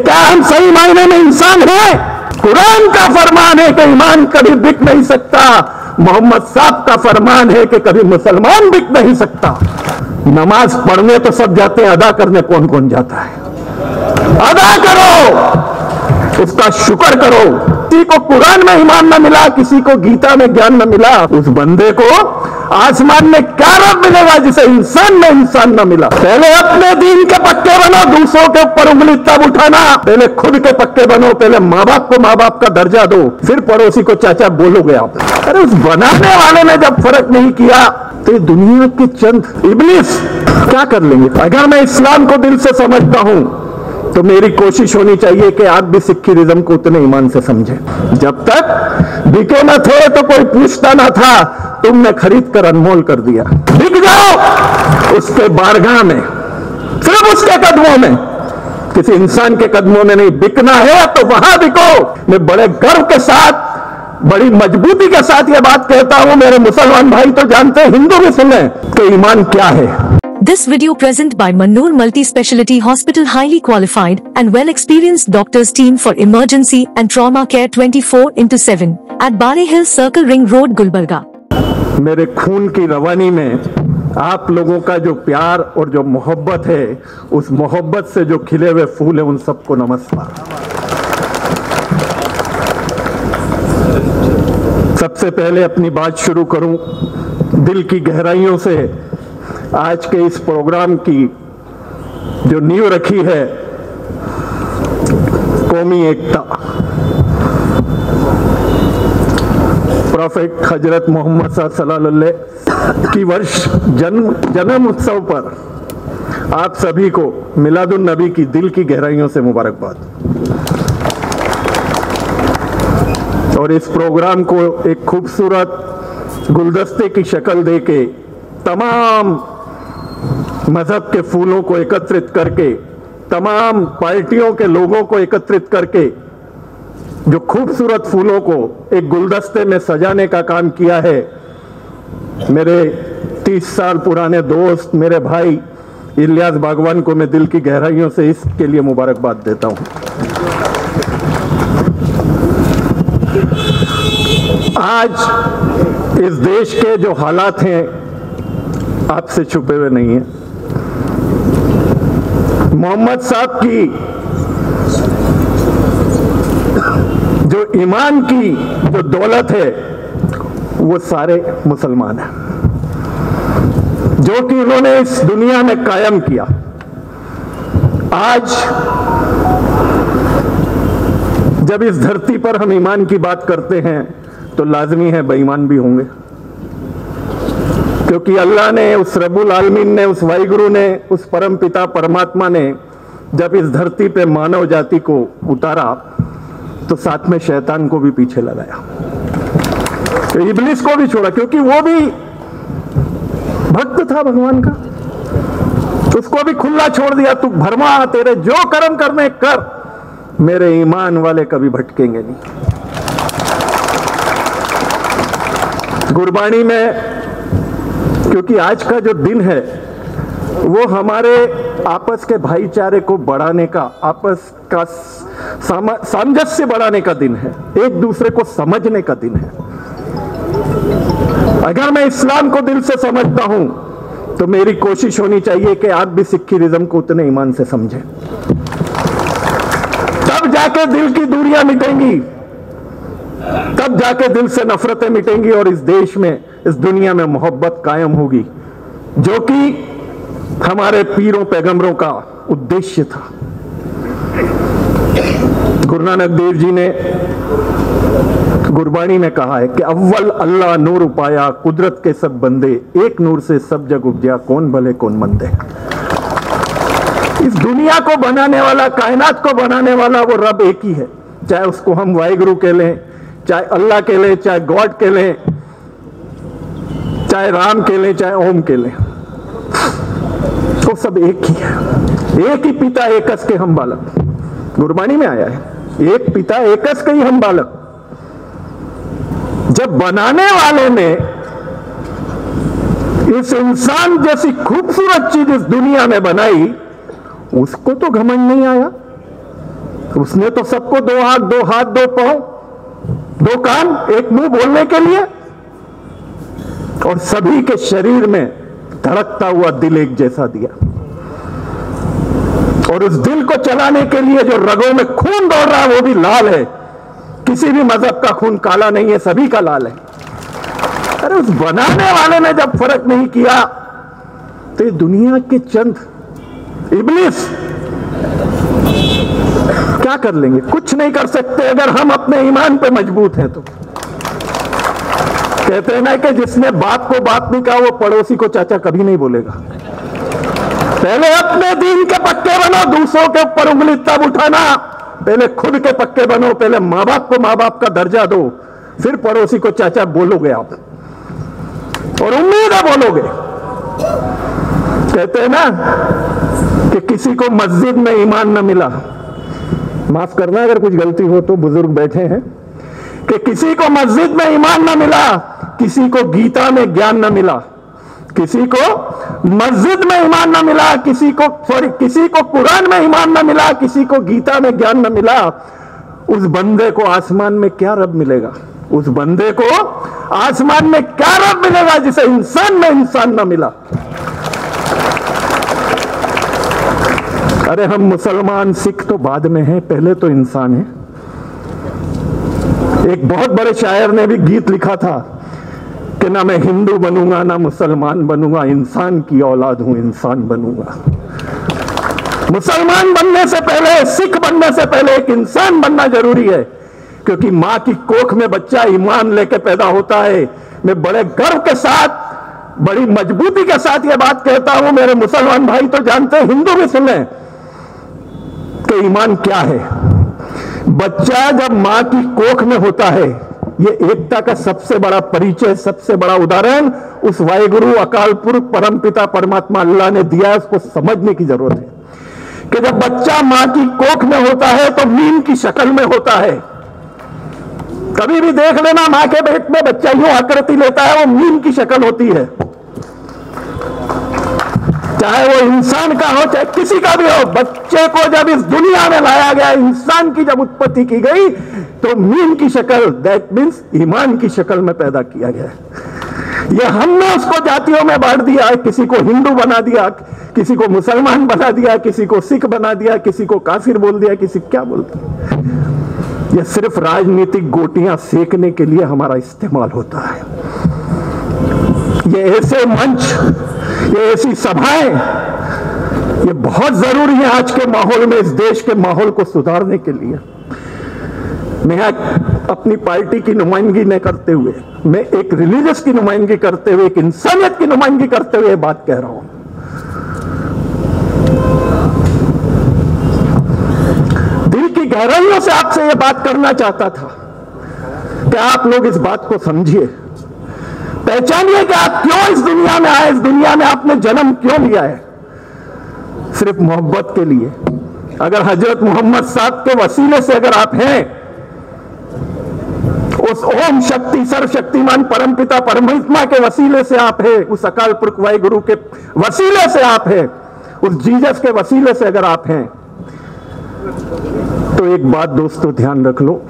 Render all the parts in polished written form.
क्या हम सही मायने में इंसान हैं? कुरान का फरमान है कि ईमान कभी बिक नहीं सकता। मोहम्मद साहब का फरमान है कि कभी मुसलमान बिक नहीं सकता। नमाज पढ़ने तो सब जाते हैं, अदा करने कौन कौन जाता है? अदा करो, उसका शुक्र करो। किसी को कुरान में ईमान न मिला, किसी को गीता में ज्ञान न मिला, उस बंदे को आसमान में क्या रब मिलेगा जिसे इंसान में इंसान न मिला? पहले अपने दीन के पक्के बनो, दूसरों के ऊपर उंगली तब उठाना। पहले खुद के पक्के बनो, पहले माँ बाप को माँ बाप का दर्जा दो, फिर पड़ोसी को चाचा बोलोगे आप। अरे उस बनाने वाले ने जब फर्क नहीं किया तो दुनिया के चंद इब्लिस क्या कर लेंगे? अगर मैं इस्लाम को दिल से समझता हूं तो मेरी कोशिश होनी चाहिए कि आप भी सिखिज्म को उतने ईमान से समझें। जब तक बिके न थे तो कोई पूछता ना था, तुमने खरीद कर अनमोल कर दिया। बिक जाओ उसके बारगाह में, सिर्फ उसके कदमों में, किसी इंसान के कदमों में नहीं। बिकना है तो वहां बिको। मैं बड़े गर्व के साथ, बड़ी मजबूती के साथ यह बात कहता हूं, मेरे मुसलमान भाई तो जानते हैं, हिंदू भी सुने कि ईमान क्या है। This video present by Mannoor Multi-Speciality Hospital, highly qualified and well-experienced doctors team for emergency and trauma care 24/7 at Bare Hill Circle Ring Road, Gulbarga. मेरे खून की रवानी में आप लोगों का जो प्यार और जो मोहब्बत है, उस मोहब्बत से जो खिले हुए फूल है, उन सबको नमस्कार। सबसे पहले अपनी बात शुरू करूं दिल की गहराइयों से। आज के इस प्रोग्राम की जो नींव रखी है, कौमी एकता, प्रोफेट हजरत मोहम्मद सल्लल्लाहु अलैहि वसल्लम की वर्ष जन्म उत्सव पर आप सभी को मिलादुन नबी की दिल की गहराइयों से मुबारकबाद। और इस प्रोग्राम को एक खूबसूरत गुलदस्ते की शक्ल देके तमाम मजहब के फूलों को एकत्रित करके, तमाम पार्टियों के लोगों को एकत्रित करके जो खूबसूरत फूलों को एक गुलदस्ते में सजाने का काम किया है, मेरे 30 साल पुराने दोस्त, मेरे भाई इलियास बागवान को मैं दिल की गहराइयों से इसके लिए मुबारकबाद देता हूं। आज इस देश के जो हालात हैं आपसे छुपे हुए नहीं हैं। मोहम्मद साहब की जो ईमान की जो दौलत है, वो सारे मुसलमान हैं, जो कि उन्होंने इस दुनिया में कायम किया। आज जब इस धरती पर हम ईमान की बात करते हैं तो लाजमी है बेईमान भी होंगे, क्योंकि अल्लाह ने, उस रब्बुल आलमीन ने, उस वाहिगुरु ने, उस परम पिता परमात्मा ने जब इस धरती पे मानव जाति को उतारा तो साथ में शैतान को भी पीछे लगाया, तो इब्लिस को भी छोड़ा, क्योंकि वो भी भक्त था भगवान का। उसको भी खुला छोड़ दिया, तू भरमा, तेरे जो कर्म करने कर, मेरे ईमान वाले कभी भटकेंगे नहीं। गुरबानी में, क्योंकि आज का जो दिन है वो हमारे आपस के भाईचारे को बढ़ाने का, आपस का सामंजस्य बढ़ाने का दिन है, एक दूसरे को समझने का दिन है। अगर मैं इस्लाम को दिल से समझता हूं तो मेरी कोशिश होनी चाहिए कि आप भी सिखिज्म को उतने ईमान से समझें, तब जाके दिल की दूरियां मिटेंगी, तब जाके दिल से नफरतें मिटेंगी और इस देश में, इस दुनिया में मोहब्बत कायम होगी, जो कि हमारे पीरों पैगंबरों का उद्देश्य था। गुरु नानक देव जी ने गुरबाणी में कहा है कि अव्वल अल्लाह नूर पाया, कुदरत के सब बंदे, एक नूर से सब जग उपजा, कौन भले कौन मंदे। इस दुनिया को बनाने वाला, कायनात को बनाने वाला वो रब एक ही है, चाहे उसको हम वाहिगुरु कह लें, चाहे अल्लाह कह लें, चाहे गॉड कह लें, चाहे राम कह लें, चाहे ओम कह लें, तो सब एक ही है। एक ही पिता एकस के हम बालक, गुरबाणी में आया है, एक पिता एकस के ही हम बालक। जब बनाने वाले ने इस इंसान जैसी खूबसूरत चीज इस दुनिया में बनाई, उसको तो घमंड नहीं आया उसने तो सबको दो आंख, दो हाथ, दो पांव, दो कान, एक मुंह बोलने के लिए, और सभी के शरीर में धड़कता हुआ दिल एक जैसा दिया। और उस दिल को चलाने के लिए जो रगों में खून दौड़ रहा है वो भी लाल है। किसी भी मजहब का खून काला नहीं है, सभी का लाल है। अरे उस बनाने वाले ने जब फर्क नहीं किया तो ये दुनिया के चंद इब्लिस क्या कर लेंगे? कुछ नहीं कर सकते अगर हम अपने ईमान पे मजबूत हैं तो। कहते हैं ना कि जिसने बाप को बाप नहीं कहा वो पड़ोसी को चाचा कभी नहीं बोलेगा। पहले अपने दीन के पक्के बनो, दूसरों के ऊपर उंगली तब उठाना। पहले खुद के पक्के बनो, पहले मां बाप को मां बाप का दर्जा दो, फिर पड़ोसी को चाचा बोलोगे आप, और उम्मीद है बोलोगे। कहते हैं ना कि किसी को मस्जिद में ईमान न मिला, माफ करना अगर कुछ गलती हो तो, बुजुर्ग बैठे हैं, कि किसी को मस्जिद में ईमान न मिला, किसी को गीता में ज्ञान न मिला, किसी को मस्जिद में ईमान न मिला, किसी को कुरान में ईमान न मिला, किसी को गीता में ज्ञान न मिला, उस बंदे को आसमान में क्या रब मिलेगा? उस बंदे को आसमान में क्या रब मिलेगा जिसे इंसान में इंसान न मिला? अरे हम मुसलमान सिख तो बाद में हैं, पहले तो इंसान है। एक बहुत बड़े शायर ने भी गीत लिखा था कि ना मैं हिंदू बनूंगा ना मुसलमान बनूंगा, इंसान की औलाद हूं, इंसान बनूंगा। मुसलमान बनने से पहले, सिख बनने से पहले एक इंसान बनना जरूरी है, क्योंकि मां की कोख में बच्चा ईमान लेके पैदा होता है। मैं बड़े गर्व के साथ, बड़ी मजबूती के साथ यह बात कहता हूं, मेरे मुसलमान भाई तो जानते हैं, हिंदू भी सुने कि ईमान क्या है। बच्चा जब मां की कोख में होता है, ये एकता का सबसे बड़ा परिचय, सबसे बड़ा उदाहरण उस वाहिगुरु अकाल पुरख परमपिता परमात्मा अल्लाह ने दिया। उसको समझने की जरूरत है कि जब बच्चा मां की कोख में होता है तो मीम की शक्ल में होता है। कभी भी देख लेना, मां के पेट में बच्चा यूं आकृति लेता है, वो मीम की शक्ल होती है। चाहे वो इंसान का हो चाहे किसी का भी हो, बच्चे को जब इस दुनिया में लाया गया, इंसान की जब उत्पत्ति की गई तो मीम की शक्ल, दैट मीन्स ईमान की शक्ल में पैदा किया गया। ये हमने उसको जातियों में बांट दिया, किसी को हिंदू बना दिया, किसी को मुसलमान बना दिया, किसी को सिख बना दिया, किसी को काफिर बोल दिया, किसी क्या बोलते हैं। यह सिर्फ राजनीतिक गोटियां सेकने के लिए हमारा इस्तेमाल होता है। ये ऐसे मंच, ये ऐसी सभाएं, ये बहुत जरूरी है आज के माहौल में, इस देश के माहौल को सुधारने के लिए। मैं अपनी पार्टी की नुमाइंदगी न करते हुए, मैं एक रिलीजियस की नुमाइंदगी करते हुए, एक इंसानियत की नुमाइंदगी करते हुए बात कह रहा हूं। दिल की गहराइयों से आपसे यह बात करना चाहता था कि आप लोग इस बात को समझिए, पहचानिए कि आप क्यों इस दुनिया में आए, इस दुनिया में आपने जन्म क्यों लिया है। सिर्फ मोहब्बत के लिए। अगर हजरत मोहम्मद साहब के वसीले से अगर आप हैं, उस ओम शक्ति सर्वशक्तिमान परमपिता परमात्मा के वसीले से आप हैं, उस अकाल पुरख वाहिगुरु के वसीले से आप हैं, उस जीसस के वसीले से अगर आप हैं, तो एक बात दोस्तों ध्यान रख लो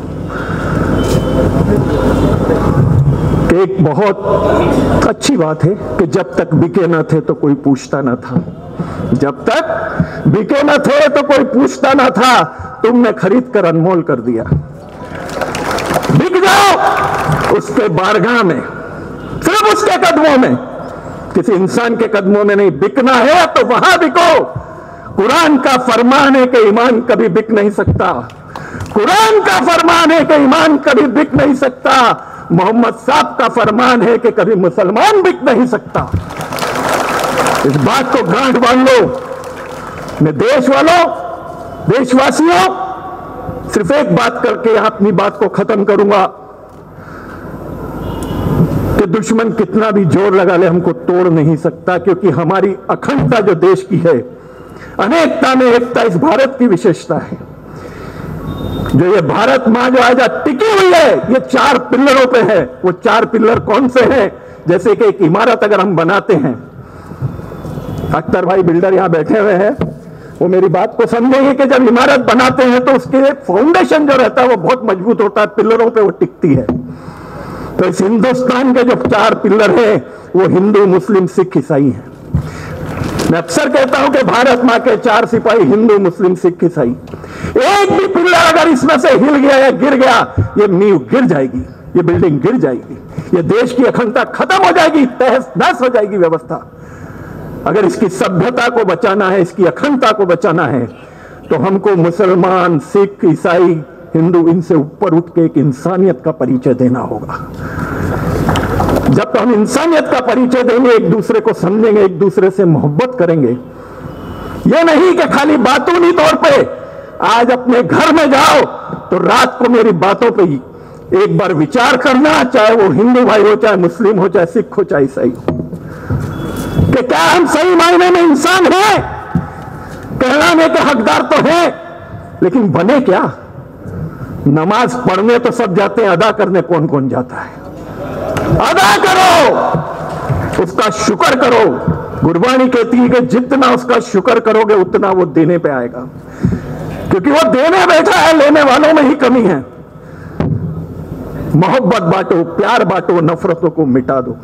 कि एक बहुत अच्छी बात है कि जब तक बिके न थे तो कोई पूछता न था। जब तक बिके न थे तो कोई पूछता न था, तुमने खरीद कर अनमोल कर दिया। बिक जाओ उसके बारगाह में, सिर्फ उसके कदमों में, किसी इंसान के कदमों में नहीं। बिकना है तो वहां बिको। कुरान का फरमान है कि ईमान कभी बिक नहीं सकता। कुरान का फरमान है कि ईमान कभी बिक नहीं सकता। मोहम्मद साहब का फरमान है कि कभी मुसलमान बिक नहीं सकता। इस बात को गांठ बांध लो। मैं देश वालों, देशवासियों, सिर्फ एक बात करके अपनी बात को खत्म करूंगा कि दुश्मन कितना भी जोर लगा ले हमको तोड़ नहीं सकता, क्योंकि हमारी अखंडता जो देश की है, अनेकता में एकता इस भारत की विशेषता है। जो ये भारत मां जो आज टिकी हुई है, ये 4 पिल्लरों पे है। वो 4 पिल्लर कौन से हैं? जैसे कि एक इमारत अगर हम बनाते हैं, अख्तर भाई बिल्डर यहां बैठे हुए हैं, वो मेरी बात को समझेंगे कि जब इमारत बनाते हैं तो उसके फाउंडेशन जो रहता है वो बहुत मजबूत होता है, पिलरों पे वो टिकती है। तो इस हिंदुस्तान के जो 4 पिलर हैं वो हिंदू, मुस्लिम, सिख, ईसाई हैं। मैं अक्सर कहता हूं कि भारत मां के 4 सिपाही हिंदू, मुस्लिम, सिख, ईसाई। एक भी पिलर अगर इसमें से हिल गया या गिर गया, ये नींव गिर जाएगी, ये बिल्डिंग गिर जाएगी, ये देश की अखंडता खत्म हो जाएगी, तहस नहस हो जाएगी व्यवस्था। अगर इसकी सभ्यता को बचाना है, इसकी अखंडता को बचाना है, तो हमको मुसलमान, सिख, ईसाई, हिंदू, इनसे ऊपर उठ के एक इंसानियत का परिचय देना होगा। जब तो हम इंसानियत का परिचय देंगे, एक दूसरे को समझेंगे, एक दूसरे से मोहब्बत करेंगे, ये नहीं कि खाली बातूनी तौर पे आज अपने घर में जाओ तो रात को मेरी बातों पे ही एक बार विचार करना, चाहे वो हिंदू भाई हो, चाहे मुस्लिम हो, चाहे सिख हो, चाहे ईसाई हो, कि क्या हम सही मायने में इंसान हैं? कहलाने के हकदार तो हैं, लेकिन बने क्या? नमाज पढ़ने तो सब जाते हैं, अदा करने कौन कौन जाता है? अदा करो, उसका शुक्र करो। गुरबानी कहती है कि जितना उसका शुक्र करोगे उतना वो देने पे आएगा, क्योंकि वो देने बैठा है, लेने वालों में ही कमी है। मोहब्बत बांटो, प्यार बांटो, नफरतों को मिटा दो।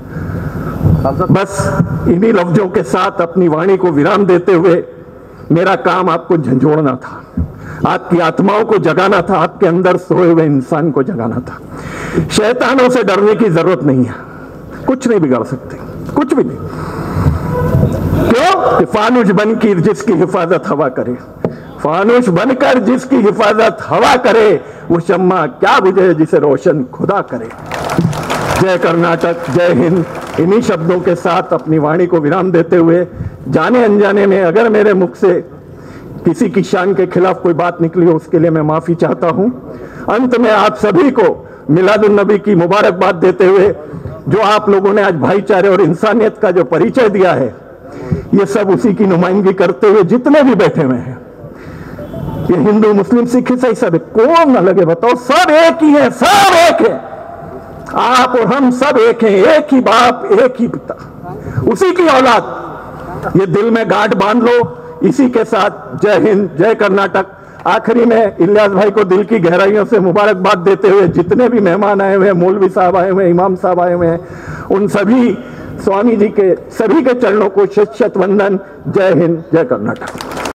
बस इन्हीं लफ्जों के साथ अपनी वाणी को विराम देते हुए मेरा काम आपको झंझोड़ना था, आपकी आत्माओं को जगाना था, आपके अंदर सोए हुए इंसान को जगाना था। शैतानों से डरने की जरूरत नहीं है, कुछ नहीं बिगाड़ सकते, कुछ भी नहीं। क्यों? कि फानुश बनकर जिसकी हिफाजत हवा करे, फानुश बनकर जिसकी हिफाजत हवा करे, वो शम्मा क्या बुझे जिसे रोशन खुदा करे। जय कर्नाटक, जय हिंद। इन्हीं शब्दों के साथ अपनी वाणी को विराम देते हुए, जाने अनजाने में अगर मेरे मुख से किसी की शान के खिलाफ कोई बात निकली हो, उसके लिए मैं माफी चाहता हूं। अंत में आप सभी को मिलादुन नबी की मुबारकबाद देते हुए, जो आप लोगों ने आज भाईचारे और इंसानियत का जो परिचय दिया है, ये सब उसी की नुमाइंदगी करते हुए जितने भी बैठे हुए हैं, ये हिंदू, मुस्लिम, सिख, ईसाई सब कौन न लगे बताओ, सब एक ही है, सब एक है। आप और हम सब एक हैं, एक ही बाप, एक ही पिता, उसी की औलाद। ये दिल में गांठ बांध लो। इसी के साथ जय हिंद, जय कर्नाटक। आखिरी में इलियास भाई को दिल की गहराइयों से मुबारकबाद देते हुए, जितने भी मेहमान आए हुए हैं, मौलवी साहब आए हुए हैं, इमाम साहब आए हुए हैं, उन सभी स्वामी जी के सभी के चरणों को शत शत वंदन। जय हिंद, जय कर्नाटक।